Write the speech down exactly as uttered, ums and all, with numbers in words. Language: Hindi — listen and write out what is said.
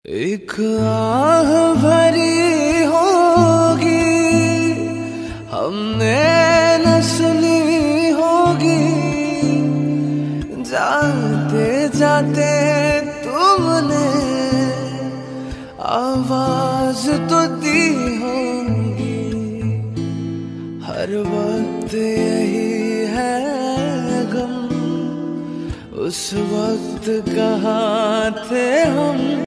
एक आह भरी होगी हमने न सुनी होगी, जाते जाते तुमने आवाज तो दी होगी। हर वक्त यही है गम, उस वक्त कहाँ थे हम।